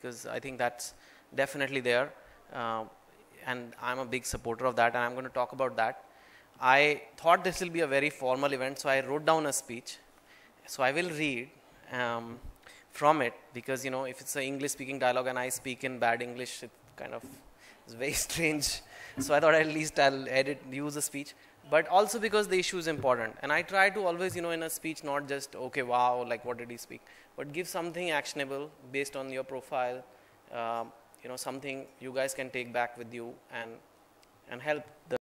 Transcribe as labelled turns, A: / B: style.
A: because I think that's definitely there. And I'm a big supporter of that, and I'm going to talk about that. I thought this will be a very formal event, so I wrote down a speech. So I will read from it, because if it's an English speaking dialogue and I speak in bad English, it kind of is very strange. So I thought at least I'll use a speech, but also because the issue is important. And I try to always, in a speech, not just, okay, wow, like what did he speak, but give something actionable based on your profile, something you guys can take back with you and help the